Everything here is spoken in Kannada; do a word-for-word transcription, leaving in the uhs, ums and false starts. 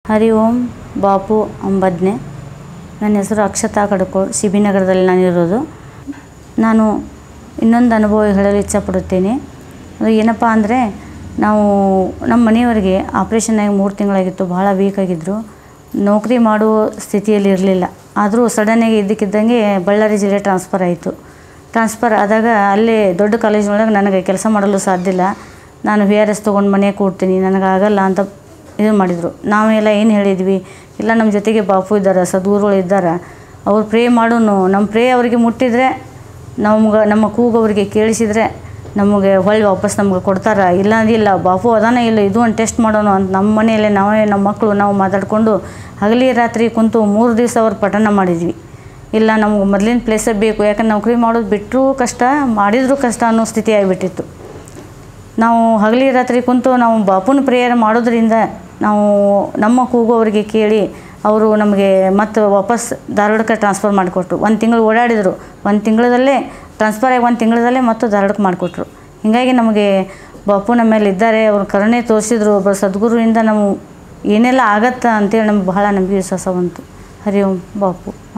ಹರಿ ಓಂ ಬಾಪು ಅಂಬದ್ನೆ. ನನ್ನ ಹೆಸರು ಅಕ್ಷತಾ ಕಡ್ಕೋಳ್, ಸಿ ಬಿ ನಗರದಲ್ಲಿ ನಾನಿರೋದು. ನಾನು ಇನ್ನೊಂದು ಅನುಭವ ಹೇಳಲು ಇಚ್ಛಪಡುತ್ತೇನೆ. ಅದು ಏನಪ್ಪ ಅಂದರೆ, ನಾವು ನಮ್ಮ ಮನೆಯವರಿಗೆ ಆಪ್ರೇಷನ್ ಆಗಿ ಮೂರು ತಿಂಗಳಾಗಿತ್ತು. ಭಾಳ ವೀಕ್ ಆಗಿದ್ದರು, ನೌಕರಿ ಮಾಡುವ ಸ್ಥಿತಿಯಲ್ಲಿ ಇರಲಿಲ್ಲ. ಆದರೂ ಸಡನ್ನಾಗಿ ಇದ್ದಕ್ಕಿದ್ದಂಗೆ ಬಳ್ಳಾರಿ ಜಿಲ್ಲೆ ಟ್ರಾನ್ಸ್ಫರ್ ಆಯಿತು. ಟ್ರಾನ್ಸ್ಫರ್ ಆದಾಗ ಅಲ್ಲೇ ದೊಡ್ಡ ಕಾಲೇಜಿನೊಳಗೆ ನನಗೆ ಕೆಲಸ ಮಾಡಲು ಸಾಧ್ಯ ಇಲ್ಲ. ನಾನು ವಿ ಆರ್ ಎಸ್ ತೊಗೊಂಡು ಮನೆಗೆ ಕೂಡ್ತೀನಿ, ನನಗಾಗಲ್ಲ ಅಂತ ಇದು ಮಾಡಿದರು. ನಾವೆಲ್ಲ ಏನು ಹೇಳಿದ್ವಿ, ಇಲ್ಲ ನಮ್ಮ ಜೊತೆಗೆ ಬಾಪು ಇದ್ದಾರೆ, ಸದ್ಗುರುಗಳು ಇದ್ದಾರೆ, ಅವ್ರು ಪ್ರೇ ಮಾಡೋನು, ನಮ್ಮ ಪ್ರೇ ಅವರಿಗೆ ಮುಟ್ಟಿದರೆ, ನಮ್ಗೆ ನಮ್ಮ ಕೂಗು ಅವರಿಗೆ ಕೇಳಿಸಿದರೆ ನಮಗೆ ಹೊಳ್ಳಿ ವಾಪಸ್ ನಮ್ಗೆ ಕೊಡ್ತಾರೆ. ಇಲ್ಲ ಅಂದಿಲ್ಲ, ಬಾಪು ಅದಾನ ಇಲ್ಲ, ಇದು ಒಂದು ಟೆಸ್ಟ್ ಮಾಡೋಣ ಅಂತ ನಮ್ಮ ಮನೆಯಲ್ಲೇ ನಾವೇ ನಮ್ಮ ಮಕ್ಕಳು ನಾವು ಮಾತಾಡಿಕೊಂಡು ಹಗಲಿ ರಾತ್ರಿ ಕುಂತು ಮೂರು ದಿವಸ ಅವ್ರು ಪಠಣ ಮಾಡಿದ್ವಿ. ಇಲ್ಲ ನಮ್ಗೆ ಮೊದಲಿನ ಪ್ಲೇಸೇ ಬೇಕು, ಯಾಕಂದ್ರೆ ನೌಕರಿ ಮಾಡೋದು ಬಿಟ್ಟರೂ ಕಷ್ಟ, ಮಾಡಿದರೂ ಕಷ್ಟ ಅನ್ನೋ ಸ್ಥಿತಿ ಆಗಿಬಿಟ್ಟಿತ್ತು. ನಾವು ಹಗಲಿ ರಾತ್ರಿ ಕುಂತು ನಾವು ಬಾಪುನ ಪ್ರೇಯರ್ ಮಾಡೋದ್ರಿಂದ ನಾವು ನಮ್ಮ ಕೂಗು ಅವರಿಗೆ ಕೇಳಿ ಅವರು ನಮಗೆ ಮತ್ತು ವಾಪಸ್ ಧಾರವಾಡಕ್ಕೆ ಟ್ರಾನ್ಸ್ಫರ್ ಮಾಡಿಕೊಟ್ರು. ಒಂದು ತಿಂಗಳು ಓಡಾಡಿದರು, ಒಂದು ತಿಂಗಳಲ್ಲೇ ಟ್ರಾನ್ಸ್ಫರ್ ಆಗಿ ಒಂದು ತಿಂಗಳಲ್ಲೇ ಮತ್ತು ಧಾರವಾಡಕ್ಕೆ ಮಾಡಿಕೊಟ್ರು. ಹೀಗಾಗಿ ನಮಗೆ ಬಾಪು ನಮ್ಮ ಮೇಲೆ ಇದ್ದಾರೆ, ಅವ್ರು ಕರುಣೆ ತೋರಿಸಿದ್ರು. ಒಬ್ಬ ಸದ್ಗುರುವಿಂದ ನಾವು ಏನೆಲ್ಲ ಆಗತ್ತಾ ಅಂತೇಳಿ ನಮ್ಗೆ ಬಹಳ ನಂಬಿಕೆ ವಿಶ್ವಾಸ ಬಂತು. ಹರಿ ಓಂ ಬಾಪು.